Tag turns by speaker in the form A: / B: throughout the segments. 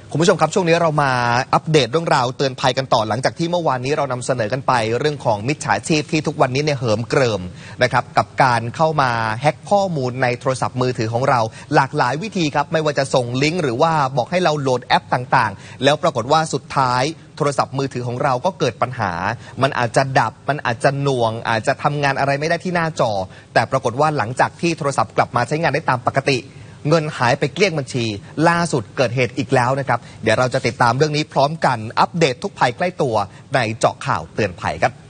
A: คุณผู้ชมครับช่วงนี้เรามาอัปเดตเรื่องราวเตือนภัยกันต่อหลังจากที่เมื่อวานนี้เรานำเสนอกันไปเรื่องของมิจฉาชีพที่ทุกวันนี้เนี่ยเหิมเกริมนะครับกับการเข้ามาแฮ็กข้อมูลในโทรศัพท์มือถือของเราหลากหลายวิธีครับไม่ว่าจะส่งลิงก์หรือว่าบอกให้เราโหลดแอปต่างๆแล้วปรากฏว่าสุดท้ายโทรศัพท์มือถือของเราก็เกิดปัญหามันอาจจะดับมันอาจจะหน่วงอาจจะทำงานอะไรไม่ได้ที่หน้าจอแต่ปรากฏว่าหลังจากที่โทรศัพท์กลับมาใช้งานได้ตามปกติเงินหายไปเกลี้ยงบัญชีล่าสุดเกิดเหตุอีกแล้วนะครับเดี๋ยวเราจะติดตามเรื่องนี้พร้อมกันอัปเดตทุกภัยใกล้ตัวในเจาะข่าวเตือนภัยครับ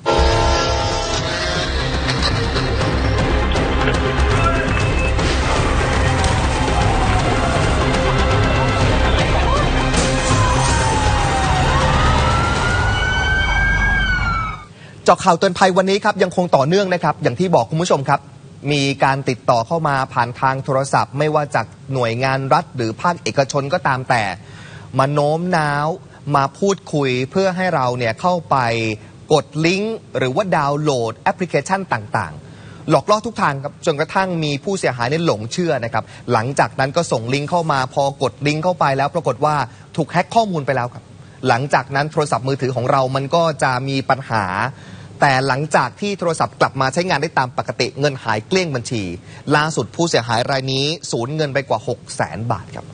A: เจาะข่าวเตือนภัยวันนี้ครับยังคงต่อเนื่องนะครับอย่างที่บอกคุณผู้ชมครับมีการติดต่อเข้ามาผ่านทางโทรศัพท์ไม่ว่าจากหน่วยงานรัฐหรือภาคเอกชนก็ตามแต่มาโน้มน้าวมาพูดคุยเพื่อให้เราเนี่ยเข้าไปกดลิงก์หรือว่าดาวน์โหลดแอปพลิเคชันต่างๆหลอกล่อทุกทางครับจนกระทั่งมีผู้เสียหายหลงเชื่อนะครับหลังจากนั้นก็ส่งลิงก์เข้ามาพอกดลิงก์เข้าไปแล้วปรากฏว่าถูกแฮ็กข้อมูลไปแล้วครับหลังจากนั้นโทรศัพท์มือถือของเรามันก็จะมีปัญหาแต่หลังจากที่โทรศัพท์กลับมาใช้งานได้ตามปกติเงินหายเกลี้ยงบัญชีล่าสุดผู้เสียหายรายนี้สูญเงินไปกว่า 600,000 บาทครับ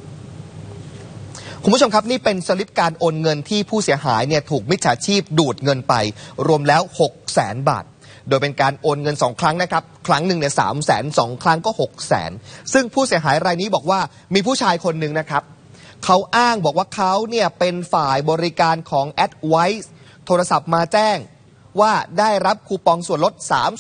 A: คุณผู้ชมครับนี่เป็นสลิปการโอนเงินที่ผู้เสียหายเนี่ยถูกมิจฉาชีพดูดเงินไปรวมแล้ว 600,000 บาทโดยเป็นการโอนเงิน2ครั้งนะครับครั้งหนึ่งเนี่ย300,000 2ครั้งก็ 600,000ซึ่งผู้เสียหายรายนี้บอกว่ามีผู้ชายคนหนึ่งนะครับเขาอ้างบอกว่าเขาเนี่ยเป็นฝ่ายบริการของ Advice โทรศัพท์มาแจ้งว่าได้รับคูปองส่วนลด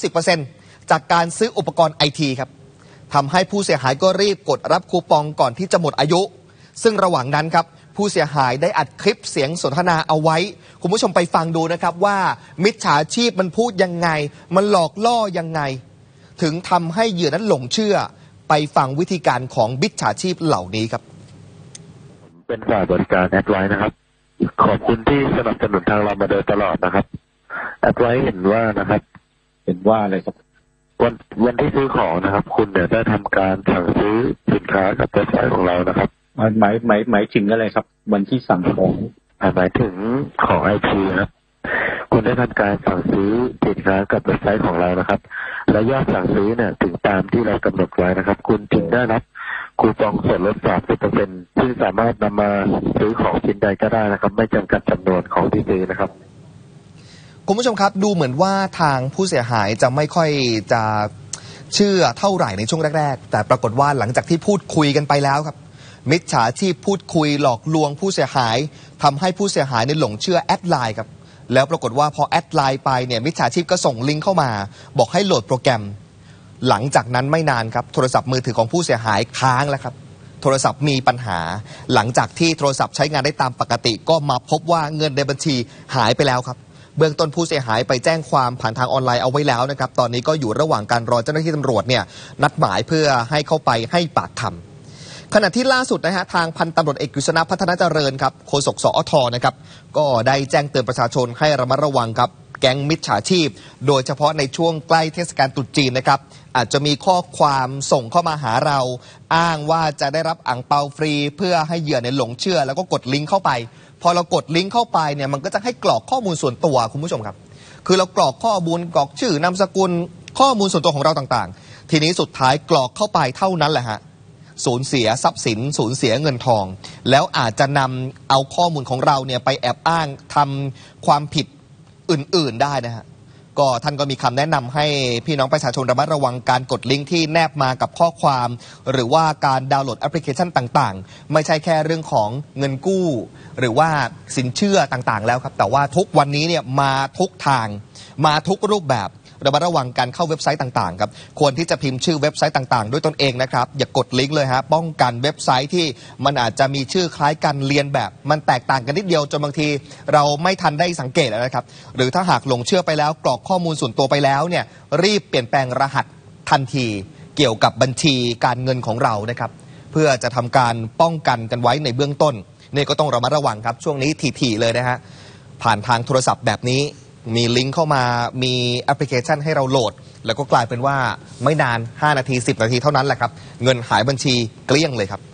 A: 30% จากการซื้ออุปกรณ์ไอทีครับทำให้ผู้เสียหายก็รีบกดรับคูปองก่อนที่จะหมดอายุซึ่งระหว่างนั้นครับผู้เสียหายได้อัดคลิปเสียงสนทนาเอาไว้คุณผู้ชมไปฟังดูนะครับว่ามิจฉาชีพมันพูดยังไงมันหลอกล่อยังไงถึงทำให้เหยื่อนั้นหลงเชื่อไปฟังวิธีการของมิจฉาชีพเหล่านี้ครับ
B: เป็นฝ่ายบริการแอดไลน์นะครับขอบคุณที่สนับสนุนทางเรามาโดยตลอดนะครับแอดไลน์เห็นว่านะครับ
C: เห็นว่าอะไรครับ
B: วันที่ซื้อของนะครับคุณเนี่ยได้ทำการสั่งซื้อสินค้ากับเว็บไซต์ของเรานะครับ
C: หมายถึงอะไรครับวันที่สั่งของ
B: หมายถึงของไอทีครับคุณได้ทำการสั่งซื้อสินค้ากับเว็บไซต์ของเรานะครับและยอดสั่งซื้อเนี่ยถึงตามที่เรากำหนดไว้นะครับคุณจึงได้รับคูปองส่วนลด 30% ซึ่งสามารถนำมาซื้อของชิ้นใดก็ได้นะครับไม่จำกัดจำนวนของที่ซื้อนะครับ
A: คุณผู้ชมครับดูเหมือนว่าทางผู้เสียหายจะไม่ค่อยจะเชื่อเท่าไหร่ในช่วงแรกๆแต่ปรากฏว่าหลังจากที่พูดคุยกันไปแล้วครับมิจฉาชีพพูดคุยหลอกลวงผู้เสียหายทำให้ผู้เสียหายหลงเชื่อแอดไลน์ครับแล้วปรากฏว่าพอแอดไลน์ไปเนี่ยมิจฉาชีพก็ส่งลิงก์เข้ามาบอกให้โหลดโปรแกรมหลังจากนั้นไม่นานครับโทรศัพท์มือถือของผู้เสียหายค้างแล้วครับโทรศัพท์มีปัญหาหลังจากที่โทรศัพท์ใช้งานได้ตามปกติก็มาพบว่าเงินในบัญชีหายไปแล้วครับเบื้องต้นผู้เสียหายไปแจ้งความผ่านทางออนไลน์เอาไว้แล้วนะครับตอนนี้ก็อยู่ระหว่างการรอเจ้าหน้าที่ตำรวจเนี่ยนัดหมายเพื่อให้เข้าไปให้ปากคำขณะที่ล่าสุดนะฮะทางพันตำรวจเอกกฤษณะพัฒนาเจริญครับโฆษกสอทนะครับก็ได้แจ้งเตือนประชาชนให้ระมัดระวังครับแก๊งมิจฉาชีพโดยเฉพาะในช่วงใกล้เทศกาลตรุษจีนนะครับอาจจะมีข้อความส่งเข้ามาหาเราอ้างว่าจะได้รับอั่งเปาฟรีเพื่อให้เหยื่อหลงเชื่อแล้วก็กดลิงก์เข้าไปพอเรากดลิงก์เข้าไปเนี่ยมันก็จะให้กรอกข้อมูลส่วนตัวคุณผู้ชมครับคือเรากรอกข้อมูลกรอกชื่อนามสกุลข้อมูลส่วนตัวของเราต่างๆทีนี้สุดท้ายกรอกเข้าไปเท่านั้นแหละฮะสูญเสียทรัพย์สินสูญเสียเงินทองแล้วอาจจะนำเอาข้อมูลของเราเนี่ยไปแอบอ้างทำความผิดอื่นๆได้นะฮะก็ท่านก็มีคำแนะนำให้พี่น้องประชาชนระมัดระวังการกดลิงก์ที่แนบมากับข้อความหรือว่าการดาวน์โหลดแอปพลิเคชันต่างๆไม่ใช่แค่เรื่องของเงินกู้หรือว่าสินเชื่อต่างๆแล้วครับแต่ว่าทุกวันนี้เนี่ยมาทุกทางมาทุกรูปแบบระมัดระวังการเข้าเว็บไซต์ต่างๆครับควรที่จะพิมพ์ชื่อเว็บไซต์ต่างๆด้วยตนเองนะครับอย่ากดลิงก์เลยฮะป้องกันเว็บไซต์ที่มันอาจจะมีชื่อคล้ายกันเรียนแบบมันแตกต่างกันนิดเดียวจนบางทีเราไม่ทันได้สังเกตนะครับหรือถ้าหากหลงเชื่อไปแล้วกรอกข้อมูลส่วนตัวไปแล้วเนี่ยรีบเปลี่ยนแปลงรหัสทันทีเกี่ยวกับบัญชีการเงินของเรานะครับเพื่อจะทำการป้องกันกันไว้ในเบื้องต้นนี่ก็ต้องระมัดระวังครับช่วงนี้ถี่ๆเลยนะฮะผ่านทางโทรศัพท์แบบนี้มีลิงก์เข้ามามีแอปพลิเคชันให้เราโหลดแล้วก็กลายเป็นว่าไม่นาน5 นาที10 นาทีเท่านั้นแหละครับเงินหายบัญชีเกลี้ยงเลยครับ